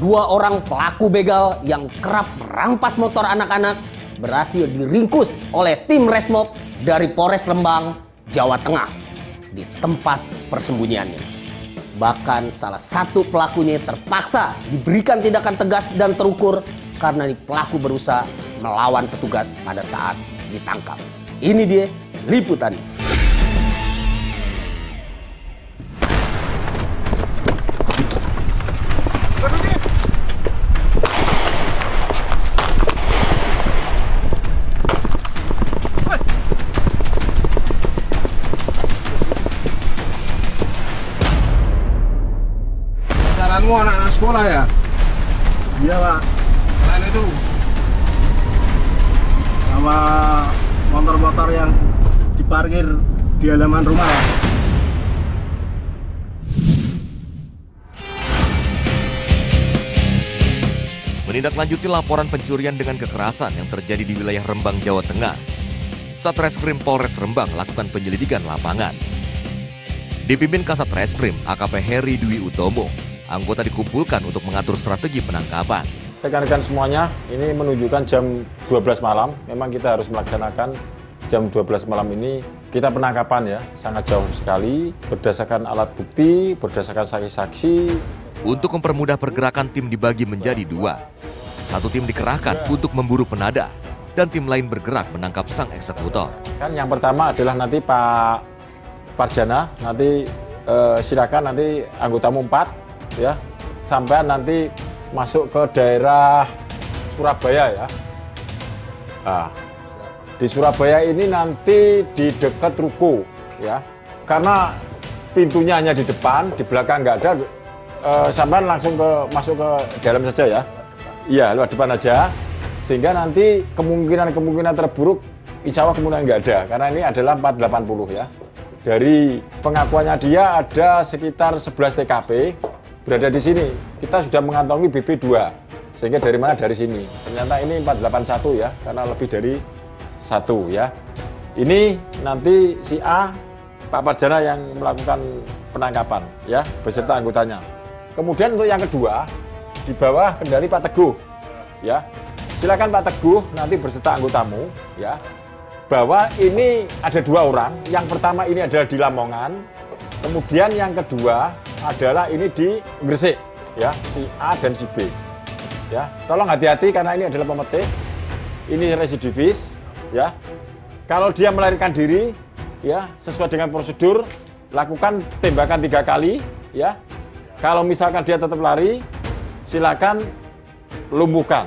Dua orang pelaku begal yang kerap merampas motor anak-anak berhasil diringkus oleh tim Resmob dari Polres Rembang, Jawa Tengah di tempat persembunyiannya. Bahkan salah satu pelakunya terpaksa diberikan tindakan tegas dan terukur karena pelaku berusaha melawan petugas pada saat ditangkap. Ini dia liputannya. Saranmu anak-anak sekolah ya? Iya Pak. Selain itu? Sama motor-motor yang diparkir di halaman rumah ya? Menindaklanjuti laporan pencurian dengan kekerasan yang terjadi di wilayah Rembang, Jawa Tengah, Satreskrim Polres Rembang lakukan penyelidikan lapangan. Dipimpin Kasat Reskrim AKP Heri Dwi Utomo, anggota dikumpulkan untuk mengatur strategi penangkapan. Rekan-rekan semuanya, ini menunjukkan jam 12 malam. Memang kita harus melaksanakan jam 12 malam ini. Kita penangkapan ya, sangat jauh sekali. Berdasarkan alat bukti, berdasarkan saksi-saksi. Untuk mempermudah pergerakan tim dibagi menjadi dua. Satu tim dikerahkan untuk memburu penadah, dan tim lain bergerak menangkap sang eksekutor. Kan yang pertama adalah nanti Pak Parjana, nanti silakan nanti anggotamu 4. Ya, sampai nanti masuk ke daerah Surabaya ya. Nah, di Surabaya ini nanti di dekat ruko ya. Karena pintunya hanya di depan, di belakang nggak ada. Sampai langsung masuk ke dalam saja ya. Iya, lewat depan aja. Sehingga nanti kemungkinan terburuk insya Allah kemungkinan nggak ada. Karena ini adalah 480 ya. Dari pengakuannya dia ada sekitar 11 TKP. Berada di sini, kita sudah mengantongi BP2, sehingga dari mana? Dari sini. Ternyata ini 481 ya, karena lebih dari 1 ya. Ini nanti si A, Pak Parjana yang melakukan penangkapan ya, beserta anggotanya. Kemudian untuk yang kedua, di bawah kendali Pak Teguh ya. Silakan Pak Teguh nanti beserta anggotamu ya. Bahwa ini ada 2 orang, yang pertama ini adalah di Lamongan, kemudian yang kedua adalah ini di Gresik ya, si A dan si B ya. Tolong hati-hati karena ini adalah pemetik, ini residivis ya. Kalau dia melarikan diri ya, sesuai dengan prosedur lakukan tembakan 3 kali ya. Kalau misalkan dia tetap lari, silakan lumpuhkan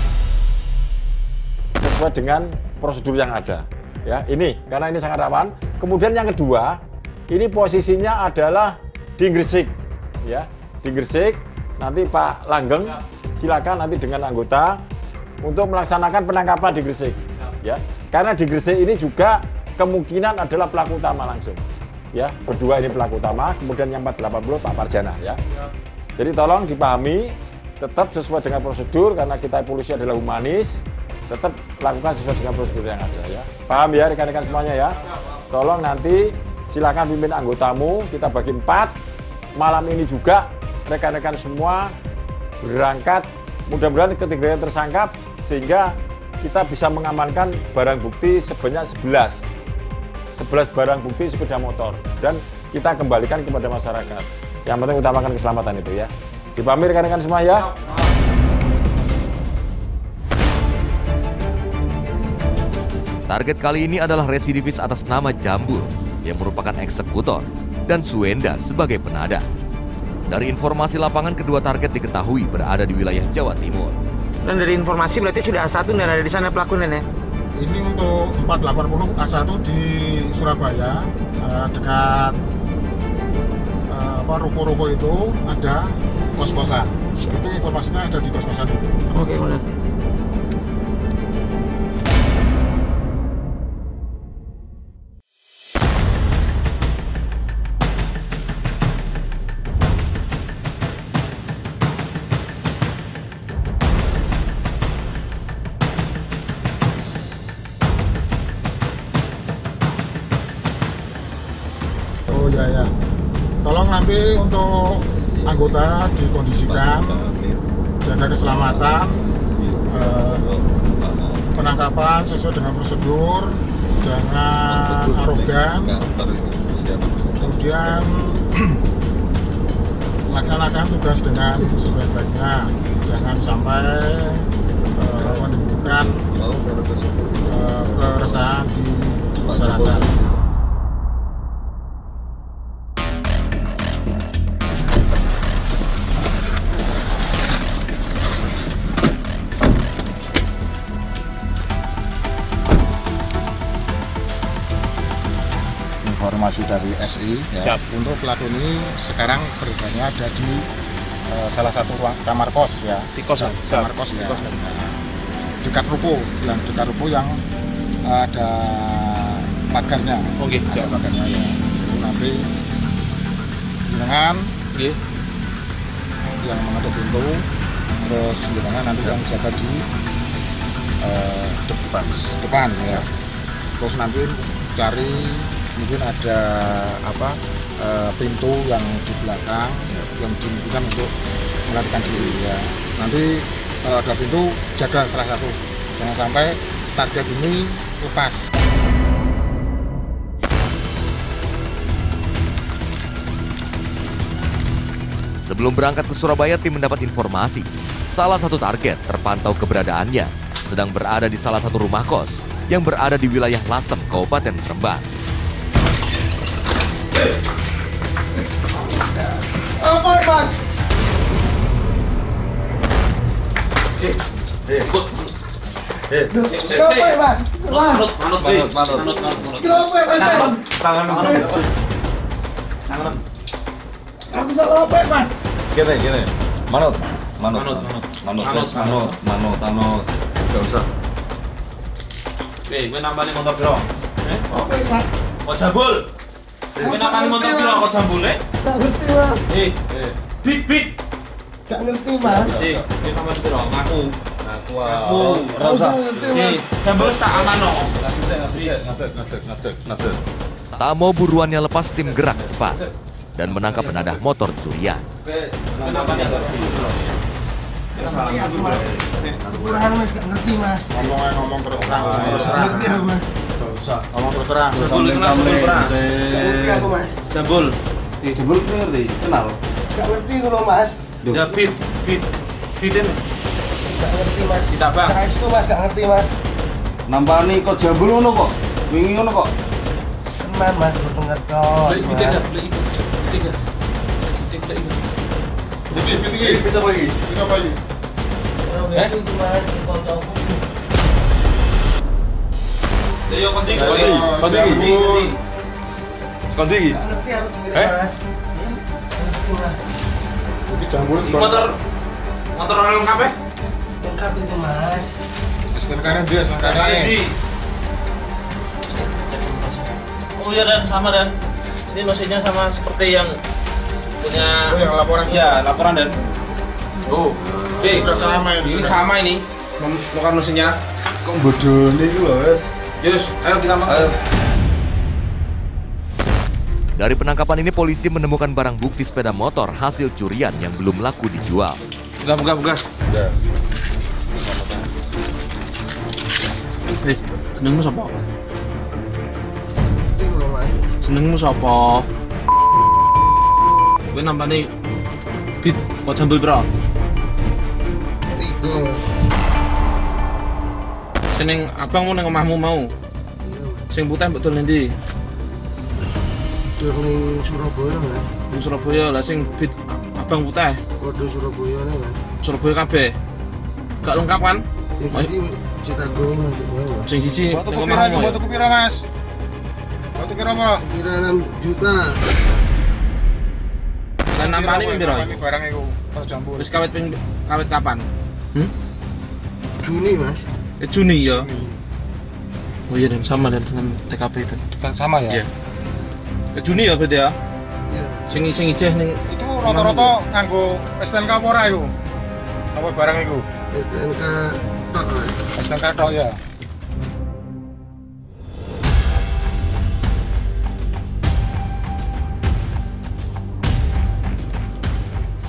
sesuai dengan prosedur yang ada ya. Ini karena ini sangat rawan. Kemudian yang kedua, ini posisinya adalah di Gresik ya, di Gresik. Nanti Pak Langgeng silakan nanti dengan anggota untuk melaksanakan penangkapan di Gresik ya. Karena di Gresik ini juga kemungkinan adalah pelaku utama langsung ya. Berdua ini pelaku utama, kemudian yang 480 Pak Parjana ya. Jadi tolong dipahami, tetap sesuai dengan prosedur karena kita polisi adalah humanis, tetap lakukan sesuai dengan prosedur yang ada ya. Paham ya rekan-rekan semuanya ya. Tolong nanti silakan pimpin anggotamu, kita bagi 4. Malam ini juga rekan-rekan semua berangkat, mudah-mudahan ketiganya tersangkap sehingga kita bisa mengamankan barang bukti sebanyak 11 barang bukti sepeda motor dan kita kembalikan kepada masyarakat. Yang penting utamakan keselamatan itu ya. Dipahami rekan-rekan semua ya. Target kali ini adalah residivis atas nama Jambul yang merupakan eksekutor dan Suenda sebagai penadah. Dari informasi lapangan, kedua target diketahui berada di wilayah Jawa Timur. Dan dari informasi berarti sudah A1 dan ada di sana pelaku nenek? Ini untuk 480 A1 di Surabaya, dekat ruko-ruko itu ada kos-kosan. Itu informasinya ada di kos-kosan itu. Oke, benar. Oh ya. Tolong nanti untuk anggota dikondisikan jaga keselamatan, penangkapan sesuai dengan prosedur, jangan arogan, kemudian laksanakan tugas dengan sebaik-baiknya, jangan sampai menimbulkan keresahan di masyarakat. Informasi dari SI ya, untuk pelaku ini sekarang berbedanya ada di salah satu ruang kamar kos ya, di kosan, kamar kos ya, dekat ruko yang ada pagarnya, ada pagarnya ya. Jadi nanti jenengan yang mengetuk pintu, terus jenengan nanti yang jaga di depan ya, terus nanti cari mungkin ada pintu yang di belakang yang dimungkinkan untuk melarikan diri ya. Nanti kalau ada pintu jaga salah satu, jangan sampai target ini lepas. Sebelum berangkat ke Surabaya, tim mendapat informasi salah satu target terpantau keberadaannya sedang berada di salah satu rumah kos yang berada di wilayah Lasem, Kabupaten Rembang. Apa mas? Gini. Manut. Gak usah. Gue nambahin motor bro. Apa mas? Kok jambul? Gue nambahin motor bro, kok jambul Gak ngerti mas. Bit. Gak ngerti mas. Gue nambahin bro, ngaku. Gak usah ngerti mas. Jambul tak aman no. Ngadeg. Tak mau buruannya lepas, tim gerak cepat dan menangkap penadah motor curian. Gue nambahin Kurang mas, gak ngerti mas. Ngomong terus terang, Ngerti aku mas. ngomong terus terang. Jambul kenal jambul pernah. Gak ngerti aku mas. Jambul. Jebul ngerti, kenal. Gak ngerti aku loh mas. Ya bit ini. Gak ngerti mas. Ditabrak. Keras itu mas, gak ngerti mas. Nampani kok jambul ngono kok. Wingi ngono kok. Teman mas, gue denger kos. Kita lagi. Ayo konting. Kondi. Gak ngerti aku cerita mas. Ngerti mas. Tapi jambul Motor orang lengkap ya? Lengkap itu mas. STNK dia, STNK ini. Oh iya dan sama dan ini mesinnya sama seperti yang punya. Oh, yang laporan. Ya laporan dan. Oh, Sudah sama ini sama ini. Bukan mesinnya. Kok bodoh nih loh, Wes. Yus, ayo kita makan. Dari penangkapan ini, polisi menemukan barang bukti sepeda motor hasil curian yang belum laku dijual. Buka. Ya. Jenengmu siapa? Ngerti loh mas. Jenengmu siapa? Gue nambah nih bit, kok jambul bro? Tiga. Seneng abangmu neng omahmu mau? Sing putih betul nanti. Turning Surabaya mas. Di Surabaya lah sing bit abang putih. Kode Surabaya nih mas. Surabaya kabeh. Gak lengkap kan? Sisi Citagung mas. Sing siji Batu neng kupira, omahmu. batu kupira mas. Batu kira apa? Kira 6 juta. Kan nampani ping piro? Ini barang itu, kalau jambul. Wis kawit kapan? Juni mas. Juni ya. Oh iya dan sama dan dengan TKP itu. Sama ya? Iya. Juni ya berarti ya. Iya. Sing ijeh ning Itu rata-rata nganggo STNK apa ora itu? Apa barang itu? STNK tok mas. STNK tok ya.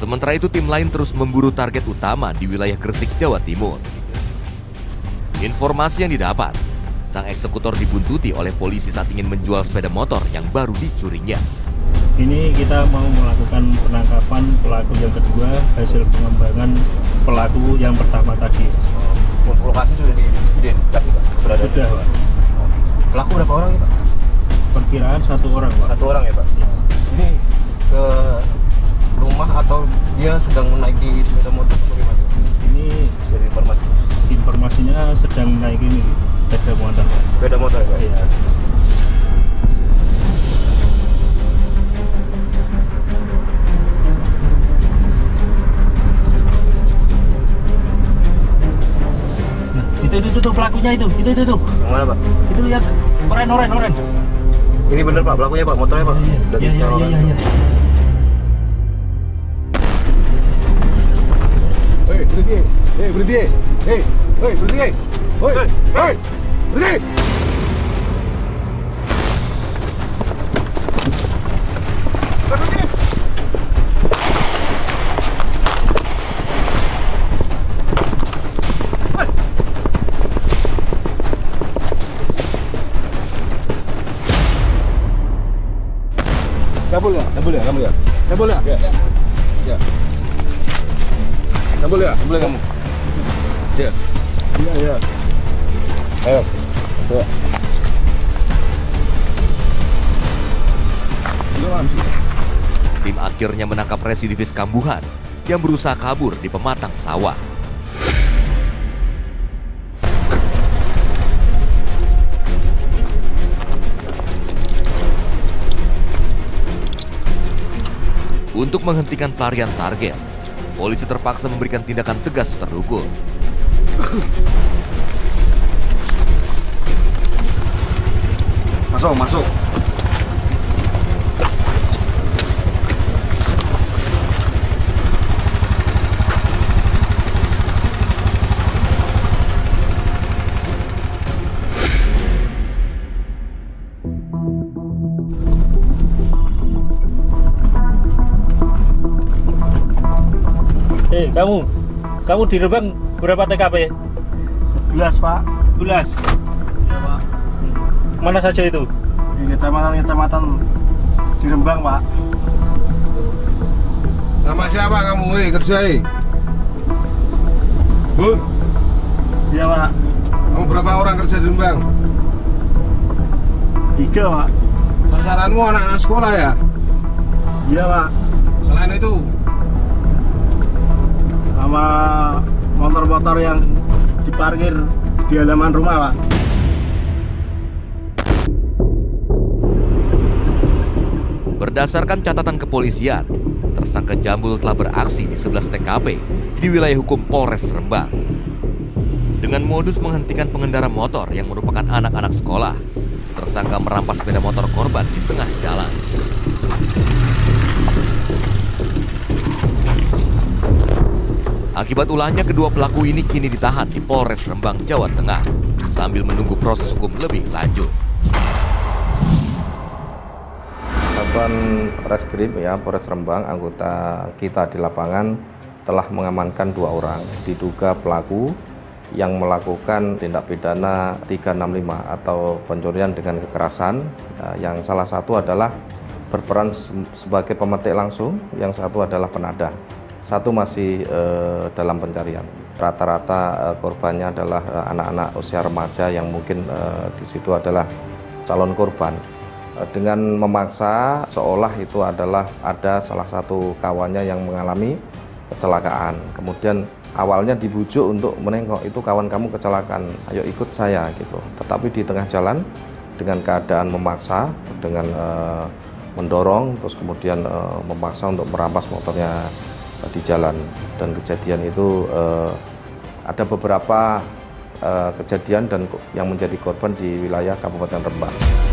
Sementara itu tim lain terus memburu target utama di wilayah Gresik, Jawa Timur. Informasi yang didapat, sang eksekutor dibuntuti oleh polisi saat ingin menjual sepeda motor yang baru dicurinya. Ini kita mau melakukan penangkapan pelaku yang kedua hasil pengembangan pelaku yang pertama tadi. Lokasi sudah diidentifikasi Pak? Sudah Pak. Pelaku berapa orang ya Pak? Perkiraan 1 orang Pak. 1 orang ya Pak? Ya. Ini ke rumah atau dia sedang menaiki sepeda motor atau bagaimana? Ini Dari informasinya sedang naik ini sepeda motor Pak. sepeda motor ya Pak? Iya. Itu pelakunya itu. Yang mana Pak? Itu yang oren. Ini bener Pak pelakunya Pak, motornya Pak? Iya. Hei, berhenti! Hei, berhenti! Hei, berhenti! Hei, berhenti! Kabul ya? Ya. Kabul ya kamu? Ya. Iya. Ayo. Tuh. Tim akhirnya menangkap residivis kambuhan yang berusaha kabur di pematang sawah. Untuk menghentikan pelarian target, polisi terpaksa memberikan tindakan tegas terhukum. Masuk. Kamu di Rembang berapa TKP? 11 Pak. 11. Iya Pak. Mana saja itu? Di kecamatan di Rembang Pak. Nama siapa kamu? Kerja. Bun, Iya Pak. kamu berapa orang kerja di Rembang? 3 Pak. Sasaranmu anak-anak sekolah ya? Iya Pak. Selain itu, Sama motor-motor yang diparkir di halaman rumah Pak. Berdasarkan catatan kepolisian, tersangka Jambul telah beraksi di 11 TKP di wilayah hukum Polres Rembang. Dengan modus menghentikan pengendara motor yang merupakan anak-anak sekolah, tersangka merampas sepeda motor korban di tengah jalan. Akibat ulahnya, kedua pelaku ini kini ditahan di Polres Rembang, Jawa Tengah, sambil menunggu proses hukum lebih lanjut. Satuan Reskrim Polres Rembang, anggota kita di lapangan telah mengamankan 2 orang diduga pelaku yang melakukan tindak pidana 365 atau pencurian dengan kekerasan, yang salah satu adalah berperan sebagai pemetik langsung, yang satu adalah penadah. Satu masih dalam pencarian. Rata-rata korbannya adalah anak-anak usia remaja yang mungkin di situ adalah calon korban. Dengan memaksa seolah itu adalah ada salah satu kawannya yang mengalami kecelakaan. Kemudian awalnya dibujuk untuk menengok, itu kawan kamu kecelakaan, ayo ikut saya gitu. Tetapi di tengah jalan dengan keadaan memaksa, dengan mendorong, terus kemudian memaksa untuk merampas motornya di jalan. Dan kejadian itu ada beberapa kejadian dan yang menjadi korban di wilayah Kabupaten Rembang.